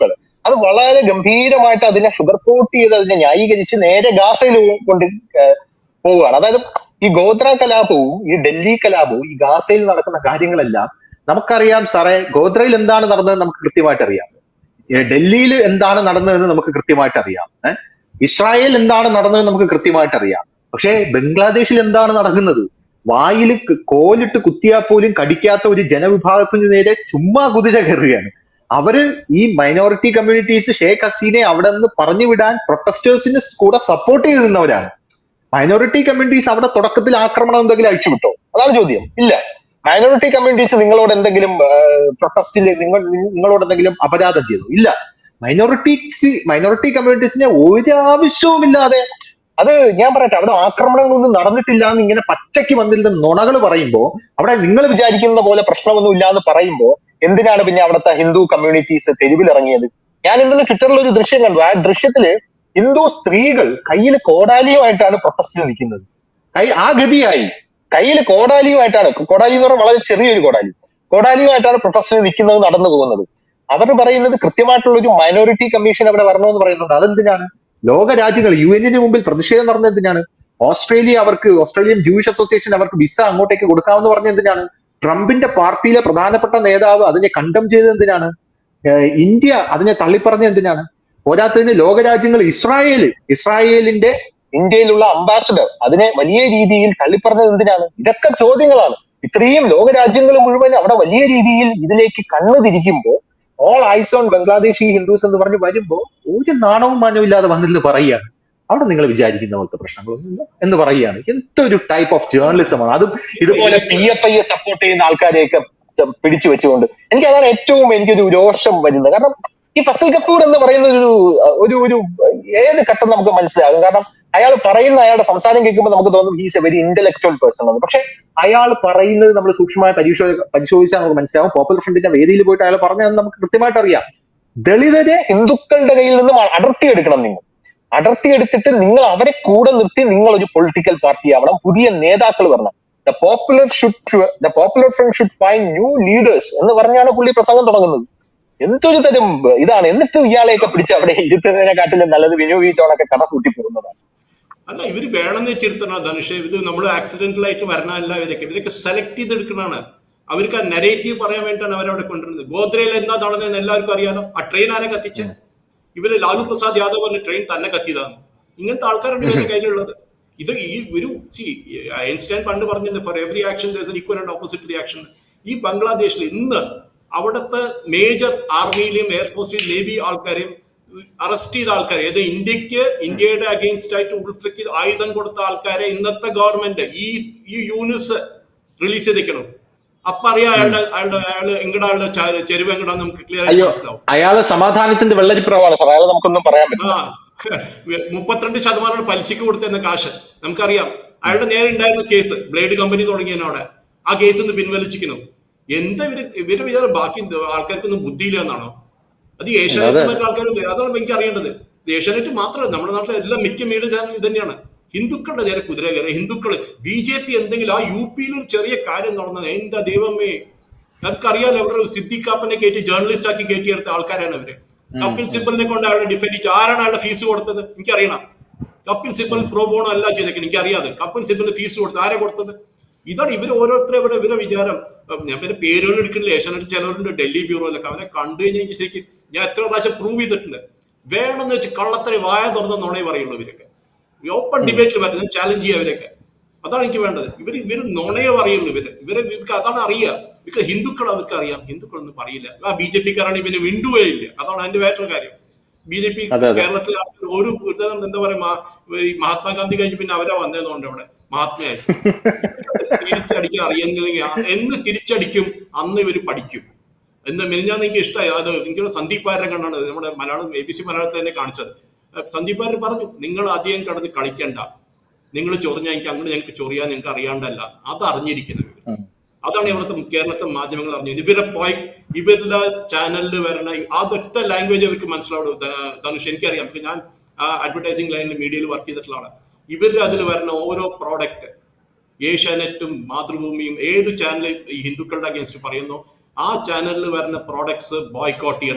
അത് വളരെ ഗംഭീരമായിട്ട് അതിനെ ഷുഗർ കോട്ട് ചെയ്ത് അതിനെ ന്യായീകരിച്ച് നേരെ ഗാസയിൽ കൊണ്ട് പോവുകയാണ്. അതായത് ഈ ഗോത്ര കലാപവും ഈ ഡൽഹി കലാപവും ഈ ഗാസയിൽ നടക്കുന്ന കാര്യങ്ങളെല്ലാം നമുക്കറിയാം സാറേ. ഗോത്രയിൽ എന്താണ് നടന്നതെന്ന് നമുക്ക് കൃത്യമായിട്ട് അറിയാം. ഡൽഹിയിൽ എന്താണ് നടന്നതെന്ന് നമുക്ക് കൃത്യമായിട്ട് അറിയാം. ഏഹ് ഇസ്രായേൽ എന്താണ് നടന്നതെന്ന് നമുക്ക് കൃത്യമായിട്ട് അറിയാം. പക്ഷേ ബംഗ്ലാദേശിൽ എന്താണ് നടക്കുന്നത്? വായിൽ കോലിട്ട് കുത്തിയാൽ പോലും കടിക്കാത്ത ഒരു ജനവിഭാഗത്തിന് നേരെ ചുമ്മാ കുതിര കയറുകയാണ്. അവര് ഈ മൈനോറിറ്റി കമ്മ്യൂണിറ്റീസ് ഷേഖ് ഹസീനെ അവിടെ നിന്ന് പറഞ്ഞു വിടാൻ പ്രൊട്ടസ്റ്റേഴ്സിന് കൂടെ സപ്പോർട്ട് ചെയ്ത് നിന്നവരാണ്. മൈനോറിറ്റി കമ്മ്യൂണിറ്റീസ് അവിടെ തുടക്കത്തിൽ ആക്രമണം എന്തെങ്കിലും അഴിച്ചുവിട്ടോ? അതാണ് ചോദ്യം. ഇല്ല. മൈനോറിറ്റി കമ്മ്യൂണിറ്റീസ് നിങ്ങളോട് എന്തെങ്കിലും പ്രൊട്ടസ്റ്റിൽ നിങ്ങൾ നിങ്ങളോട് എന്തെങ്കിലും അപരാധം ചെയ്തു? ഇല്ല. മൈനോറിറ്റീസ് മൈനോറിറ്റി കമ്മ്യൂണിറ്റീസിനെ ഒരു ആവശ്യവുമില്ലാതെ, അത് ഞാൻ പറയട്ടെ, അവിടെ ആക്രമണങ്ങളൊന്നും നടന്നിട്ടില്ല എന്ന് ഇങ്ങനെ പച്ചയ്ക്ക് വന്നിരുന്ന നുണകൾ പറയുമ്പോ, അവിടെ നിങ്ങൾ വിചാരിക്കുന്ന പോലെ പ്രശ്നമൊന്നും ഇല്ല എന്ന് പറയുമ്പോ എന്തിനാണ് പിന്നെ അവിടുത്തെ ഹിന്ദു കമ്മ്യൂണിറ്റീസ് തെരുവിലിറങ്ങിയത്? ഞാൻ ഇന്നലെ ട്വിറ്ററിൽ ഒരു ദൃശ്യം കണ്ടു. ആ ദൃശ്യത്തില് ഹിന്ദു സ്ത്രീകൾ കയ്യിൽ കോടാലിയുമായിട്ടാണ് പ്രൊട്ടസ്റ്റിന് നിൽക്കുന്നത്. കൈ ആ ഗതിയായി കയ്യിൽ കോടാലിയുമായിട്ടാണ്, കോടാലി എന്ന് പറഞ്ഞാൽ വളരെ ചെറിയൊരു കോടാലി, കോടാലിയുമായിട്ടാണ് പ്രൊട്ടസ്റ്റിന് നിൽക്കുന്നത്, നടന്നു പോകുന്നത്. അവർ പറയുന്നത് കൃത്യമായിട്ടുള്ള ഒരു മൈനോറിറ്റി കമ്മീഷൻ അവിടെ വരണമെന്ന് പറയുന്നുണ്ട്. അതെന്തിനാണ്? ലോക രാജ്യങ്ങൾ യു എന്നിന് മുമ്പിൽ പ്രതിഷേധം നടന്നത് എന്തിനാണ്? ഓസ്ട്രേലിയ അവർക്ക് ഓസ്ട്രേലിയൻ ജൂയിഷ് അസോസിയേഷൻ അവർക്ക് വിസ അങ്ങോട്ടേക്ക് കൊടുക്കാമെന്ന് പറഞ്ഞ എന്തിനാണ്? ട്രംപിന്റെ പാർട്ടിയിലെ പ്രധാനപ്പെട്ട നേതാവ് അതിനെ കണ്ടം ചെയ്തത് എന്തിനാണ്? ഇന്ത്യ അതിനെ തള്ളിപ്പറഞ്ഞ എന്തിനാണ്? പോരാത്തതിന് ലോകരാജ്യങ്ങൾ ഇസ്രായേല് ഇസ്രായേലിന്റെ ഇന്ത്യയിലുള്ള അംബാസഡർ അതിനെ വലിയ രീതിയിൽ തള്ളിപ്പറഞ്ഞത് എന്തിനാണ്? ഇതൊക്കെ ചോദ്യങ്ങളാണ്. ഇത്രയും ലോകരാജ്യങ്ങൾ മുഴുവൻ അവിടെ വലിയ രീതിയിൽ ഇതിലേക്ക് കണ്ണു തിരിക്കുമ്പോ all eyes on Bangladeshi Hindus എന്ന് പറഞ്ഞ് വരുമ്പോ ഒരു നാണവും മാനവും ഇല്ലാതെ വന്നിരുന്ന് പറയുകയാണ് അവിടെ നിങ്ങൾ വിചാരിക്കുന്ന പോലത്തെ പ്രശ്നങ്ങളൊന്നുമില്ല എന്ന് പറയുകയാണ്. എന്തൊരു ടൈപ്പ് ഓഫ് ജേർണലിസമാണ് അതും. ഇതുപോലെ പി എഫ് ഐയെ സപ്പോർട്ട് ചെയ്യുന്ന ആൾക്കാരെയൊക്കെ പിടിച്ചു വെച്ചുകൊണ്ട് എനിക്ക് അതാണ് ഏറ്റവും എനിക്കൊരു രോഷം വരുന്നത്. കാരണം ഈ ഫസൽ ഗഫൂർ എന്ന് പറയുന്ന ഒരു ഒരു ഒരു ഏത് ഘട്ടം നമുക്ക് മനസ്സിലാകും. കാരണം അയാൾ പറയുന്ന അയാളുടെ സംസാരം കേൾക്കുമ്പോൾ നമുക്ക് തോന്നും he's a very intellectual person എന്ന്. പക്ഷെ അയാൾ പറയുന്നത് നമ്മൾ സൂക്ഷ്മമായി പരിശോധി പരിശോധിച്ചാൽ നമുക്ക് മനസ്സിലാവും. പോപ്പുലർ ഫ്രണ്ടിന്റെ വേദിയിൽ പോയിട്ട് അയാൾ പറഞ്ഞതെന്ന് നമുക്ക് കൃത്യമായിട്ട് അറിയാം. ദളിതരെ ഹിന്ദുക്കളുടെ കയ്യിൽ നിന്നും അടർത്തിയെടുക്കണം. നിങ്ങൾ അടർത്തിയെടുത്തിട്ട് നിങ്ങൾ അവരെ കൂടെ നിർത്തി നിങ്ങൾ ഒരു പൊളിറ്റിക്കൽ പാർട്ടി ആവണം. പുതിയ നേതാക്കൾ വരണം. The popular should the popular front should find new leaders എന്ന് പറഞ്ഞാണ് പുള്ളി പ്രസംഗം തുടങ്ങുന്നത്. എന്തൊരു തരം ഇതാണ്. എന്നിട്ട് ഇയാളെയൊക്കെ പിടിച്ച് അവിടെ ഇരുത്തുന്നതിനെക്കാട്ടിലും നല്ലത് വിനു വി ജോണൊക്കെ കട കൂട്ടി പോകുന്നതാണ്. അല്ല, ഇവര് വേണമെന്ന് വെച്ചിരുത്തണം ധനുഷ്. ഇത് നമ്മൾ ആക്സിഡന്റൽ ആയിട്ട് വരണമല്ല. ഇവരൊക്കെ ഇവരൊക്കെ സെലക്ട് ചെയ്തെടുക്കണതാണ്. അവർക്ക് ആ നെറേറ്റീവ് പറയാൻ വേണ്ടിയിട്ടാണ് അവരവിടെ കൊണ്ടുവരുന്നത്. ഗോദ്രയിൽ എന്താ നടന്നതെന്ന് എല്ലാവർക്കും അറിയാലോ. ആ ട്രെയിൻ ആരെ കത്തിച്ച്? ഇവര് ലാലു പ്രസാദ് യാദവ് പറഞ്ഞ ട്രെയിൻ തന്നെ കത്തിയതാണ്. ഇങ്ങനത്തെ ആൾക്കാരുടെ ഇവരുടെ കയ്യിലുള്ളത്. ഇത് ഈ ഒരു സി ഐൻസ്റ്റൈൻ പണ്ട് പറഞ്ഞിട്ടുണ്ട്, for every action there's an equal and opposite reaction. ഈ ബംഗ്ലാദേശിൽ ഇന്ന് അവിടുത്തെ മേജർ ആർമിയിലെയും എയർഫോഴ്സിലെയും നേവി ആൾക്കാരെയും അറസ്റ്റ് ചെയ്ത ആൾക്കാരെ, ഏത് ഇന്ത്യക്ക് ഇന്ത്യയുടെ അഗെയിൻസ്റ്റ് ആയിട്ട് ഉൾഫയ്ക്ക് ആയുധം കൊടുത്ത ആൾക്കാരെ ഇന്നത്തെ ഗവൺമെന്റ് ഈ ഈ യൂണിസ് റിലീസ് ചെയ്തേക്കണം. അപ്പൊ അറിയാം അയാളുടെ അയാളുടെ അയാള് എങ്ങടാ അയാളുടെ ചെരുവ് എങ്ങടാന്ന് നമുക്ക് ക്ലിയർ ആയിട്ട് മനസ്സിലാവും. അയാള് സമാധാനത്തിന്റെ വെള്ളരിപ്രവാണ് സാർ. അയാളെ നമുക്കൊന്നും പറയാൻ പറ്റില്ല. മുപ്പത്തിരണ്ട് ശതമാനം പലിശക്ക് കൊടുത്തെന്ന കാശ് നമുക്കറിയാം. അയാളുടെ നേരെ ഉണ്ടായിരുന്ന കേസ് ബ്ലേഡ് കമ്പനി തുടങ്ങിയതിനോടെ ആ കേസ് ഒന്ന് പിൻവലിച്ചിരിക്കുന്നു. എന്താ ഇവര് ഇവരുടെ വിചാരം ബാക്കി ആൾക്കാർക്കൊന്നും ബുദ്ധിയില്ല എന്നാണോ? അത് ഏഷ്യാനെറ്റ് മറ്റു ആൾക്കാർ, അതാണ് എനിക്ക് അറിയേണ്ടത്. ഏഷ്യാനെറ്റ് മാത്രമല്ല, നമ്മുടെ നാട്ടിലെ എല്ലാ മിക്ക മീഡിയ ചാനൽ ഇത് തന്നെയാണ്. ഹിന്ദുക്കളുടെ നേരെ കുതിര കയറി. ഹിന്ദുക്കള് ബി ജെ പി എന്തെങ്കിലും ആ യു പിയിൽ ഒരു ചെറിയ കാര്യം നടന്നത് എന്റെ ദൈവമേ, നമുക്കറിയാലോ. അവരുടെ സിദ്ദിഖാപ്പനെ കയറ്റി ജേർണലിസ്റ്റ് ആക്കി കയറ്റിയെടുത്ത ആൾക്കാരാണ് ഇവര്. കപിൽ സിബലിനെ കൊണ്ട് അയാളെ ഡിഫെൻഡ് ചെയ്തു. ആരാണ് അയാളുടെ ഫീസ് കൊടുത്തത്? എനിക്കറിയണം. കപിൽ സിബൽ പ്രോ ബോണോ അല്ല ചെയ്തേക്കണം, എനിക്കറിയാതെ. കപിൽ സിബലിന് ഫീസ് കൊടുത്തത് ആരെ കൊടുത്തത്? ഇതാണ് ഇവർ ഓരോരുത്തരും ഇവിടെ ഇവരെ വിചാരം. ഞാൻ പിന്നെ പേരുകൾ എടുക്കണില്ല. ഏഷ്യാനെറ്റ് ചിലവരുണ്ട് ഡൽഹി ബ്യൂറോയിലൊക്കെ. അവനെ കണ്ടു കഴിഞ്ഞാൽ എനിക്ക് ശരിക്കും ഞാൻ എത്ര പ്രാവശ്യം പ്രൂവ് ചെയ്തിട്ടുണ്ട്. വേണമെന്ന് വെച്ച് കള്ളത്തരി വായ തുറന്ന നുണയെ പറയുള്ളൂ ഇവരൊക്കെ. ഓപ്പൺ ഡിബേറ്റിൽ പറ്റും, ഞാൻ ചാലഞ്ച് ചെയ്യുക അവരൊക്കെ. അതാണ് എനിക്ക് വേണ്ടത്. ഇവർ ഇവർ നുണയെ പറയുള്ളൂ. ഇവര് ഇവരെ ഇവർക്ക് അതാണ് അറിയുക. ഇവർക്ക് ഹിന്ദുക്കൾ അവർക്ക് അറിയാം, ഹിന്ദുക്കളൊന്നും പറയില്ല. ആ ബി ജെ പിക്കാരാണ് ഇവന് വിണ്ടുവേ ഇല്ല. അതാണ് അതിന്റെ വേറൊരു കാര്യം. ബി ജെ പി കേരളത്തിലെ ഒരു തരം എന്താ പറയാ, ഈ മഹാത്മാഗാന്ധി കഴിഞ്ഞ് പിന്നെ അവരാ വന്നതെന്നുണ്ട് അവിടെ മഹാത്മയായിട്ട്. തിരിച്ചടിക്കാൻ അറിയുന്നില്ലെങ്കിൽ എന്ന് തിരിച്ചടിക്കും അന്ന് ഇവർ പഠിക്കും. എന്താ മെനിഞ്ഞാന്ന് എനിക്ക് ഇഷ്ടമായി. അത് എനിക്കുള്ള സന്ദീപ് വാര്യരെ കണ്ടാണ് നമ്മുടെ മലയാളം എ ബി സി മലയാളത്തിൽ തന്നെ കാണിച്ചത്. സന്ദീപ് വാര്യർ പറഞ്ഞു, നിങ്ങൾ അധികം കടന്ന് കളിക്കണ്ട, നിങ്ങൾ ചൊറിഞ്ഞാൽ എനിക്ക് അങ്ങനെ ഞങ്ങൾക്ക് ചൊറിയാൻ നിങ്ങൾക്ക് അറിയാണ്ടല്ല. അത് അറിഞ്ഞിരിക്കുന്നത്. അതാണ് ഇവിടുത്തെ കേരളത്തെ മാധ്യമങ്ങൾ അറിഞ്ഞത്. ഇവരെ പോയി ഇവരുടെ ചാനലിൽ വരണ അതൊറ്റ ലാംഗ്വേജ് അവർക്ക് മനസ്സിലാവും. ധനുഷ് എനിക്കറിയാം, ഞാൻ ആ അഡ്വർടൈസിംഗ് ലൈനിൽ മീഡിയയിൽ വർക്ക് ചെയ്തിട്ടുള്ള ആളാണ്. ഇവരുടെ അതിൽ വരുന്ന ഓരോ പ്രോഡക്റ്റ്, ഏഷ്യാനെറ്റും മാതൃഭൂമിയും ഏത് ചാനൽ ഈ ഹിന്ദുക്കളുടെ അഗേൻസ്റ്റ് പറയുന്നു, ആ ചാനലിൽ വരുന്ന പ്രോഡക്ട്സ് ബോയ്ക്കോട്ട് ചെയ്യണം.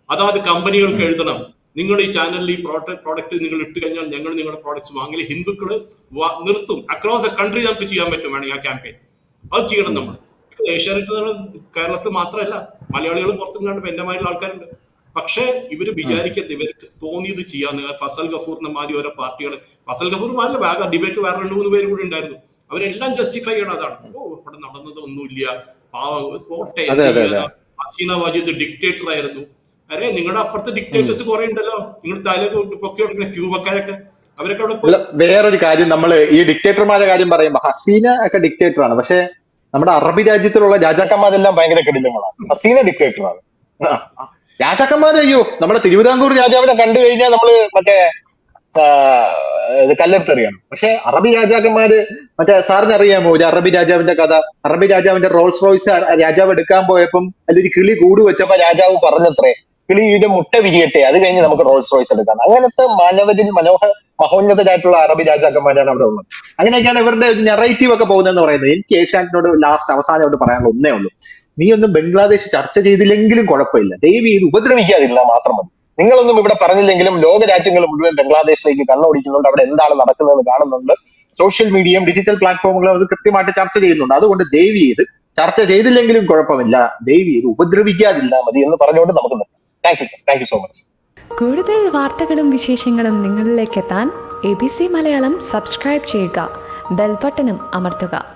അതാത് കമ്പനികൾക്ക് എഴുതണം, നിങ്ങൾ ഈ ചാനലിൽ ഈ പ്രോഡക്റ്റ് പ്രോഡക്റ്റ് നിങ്ങൾ ഇട്ട് കഴിഞ്ഞാൽ ഞങ്ങൾ നിങ്ങളുടെ പ്രോഡക്ട്സ് വാങ്ങില്ല, ഹിന്ദുക്കൾ നിർത്തും. അക്രോസ് ദ കൺട്രി നമുക്ക് ചെയ്യാൻ പറ്റും വേണമെങ്കിൽ ആ ക്യാമ്പയിൻ. അത് ചെയ്യണം നമ്മൾ. ഏഷ്യാനെറ്റ് കേരളത്തിൽ മാത്രമല്ല, മലയാളികൾ പുറത്തും കണ്ടപ്പോൾ എൻ്റെ മാതിരിയുള്ള ആൾക്കാരുണ്ട്. പക്ഷേ ഇവർ വിചാരിക്കരുത് ഇവർക്ക് തോന്നിയത് ചെയ്യാന്ന്. ഫസൽ ഗഫൂറിന്റെ മാതിരി ഓരോ പാർട്ടികൾ, ഫസൽ ഗഫൂർ മാറില്ല, വേറെ ഡിബേറ്റ് വേറെ രണ്ട് മൂന്ന് പേര് കൂടി ഉണ്ടായിരുന്നു, അവരെല്ലാം ജസ്റ്റിഫൈ ചെയ്യണം. അതാണ് ഓ ഇവിടെ നടന്നത് ഒന്നുമില്ല, പോട്ടെ, ഹസീന വാജിദ് ഡിക്റ്റേറ്റർ ആയിരുന്നു. അരെ നിങ്ങളുടെ അപ്പുറത്ത് ഡിക്റ്റേറ്റേഴ്സ് കുറെ ഉണ്ടല്ലോ, നിങ്ങൾ തല പൊക്കി കൊടുക്കുന്ന ക്യൂബക്കാരൊക്കെ, അവരൊക്കെ അവിടെ. വേറൊരു കാര്യം, നമ്മൾ ഈ ഡിക്റ്റേറ്റർമാരുടെ കാര്യം പറയുമ്പോൾ ഹസീന ഒക്കെ ഡിക്റ്റേറ്റർ ആണ്, പക്ഷെ നമ്മുടെ അറബി രാജ്യത്തിലുള്ള രാജാക്കന്മാരെല്ലാം ഭയങ്കര കഠിനങ്ങളാണ്. ഹസീന ഡിക്റ്റേറ്ററാണ്. രാജാക്കന്മാർ അയ്യോ, നമ്മുടെ തിരുവിതാംകൂർ രാജാവിനെ കണ്ടു കഴിഞ്ഞാൽ നമ്മള് മറ്റേ കല്ലെടുത്തെറിയണം. പക്ഷെ അറബി രാജാക്കന്മാര്, മറ്റേ സാറിന് അറിയാമോ ഒരു അറബി രാജാവിന്റെ കഥ? അറബി രാജാവിന്റെ റോൾസ് റോയ്സ് രാജാവ് എടുക്കാൻ പോയപ്പം അതിലൊരു കിളി കൂട് വെച്ചപ്പോ രാജാവ് പറഞ്ഞത്രേ, കിളിയുടെ മുട്ട വിരിയട്ടെ, അത് കഴിഞ്ഞ് നമുക്ക് റോൾസ് റോയ്സ് എടുക്കാം. അങ്ങനത്തെ മാനവരിൽ മനോഹ മഹോന്നതരായിട്ടുള്ള അറബി രാജാക്കന്മാരാണ് അവിടെ ഉള്ളത്. അങ്ങനെയൊക്കെയാണ് ഇവരുടെ നെറേറ്റീവ് ഒക്കെ പോകുന്നതെന്ന് പറയുന്നത്. എനിക്ക് ഏഷ്യാനെറ്റിനോട് ലാസ്റ്റ് അവസാനമായിട്ട് പറയാനുള്ള ഒന്നേ ഉള്ളൂ, നീ ഒന്നും ബംഗ്ലാദേശ് ചർച്ച ചെയ്തില്ലെങ്കിലും കുഴപ്പമില്ല, ദയവ് ഇത് ഉപദ്രവിക്കാതില്ല മാത്രം മതി. നിങ്ങളൊന്നും ഇവിടെ പറഞ്ഞില്ലെങ്കിലും ലോക രാജ്യങ്ങൾ മുഴുവൻ ബംഗ്ലാദേശിലേക്ക് കണ്ണോടിക്കുന്നുണ്ട്, അവിടെ എന്താണ് നടക്കുന്നതെന്ന് കാണുന്നുണ്ട്. സോഷ്യൽ മീഡിയയും ഡിജിറ്റൽ പ്ലാറ്റ്ഫോമുകളും അത് കൃത്യമായിട്ട് ചർച്ച ചെയ്യുന്നുണ്ട്. അതുകൊണ്ട് ദയവ് ചെയ്ത് ചർച്ച ചെയ്തില്ലെങ്കിലും കുഴപ്പമില്ല, ദയവ് ചെയ്ത് ഉപദ്രവിക്കാതില്ല മതി എന്ന് പറഞ്ഞുകൊണ്ട് നമുക്ക് നിർത്താം. Thank you sir, thank you so much. കൂടുതൽ വാർത്തകളും വിശേഷങ്ങളും നിങ്ങളിലേക്ക് എത്താൻ A B C Malayalam subscribe ചെയ്യുക, ബെൽ ബട്ടണും അമർത്തുക.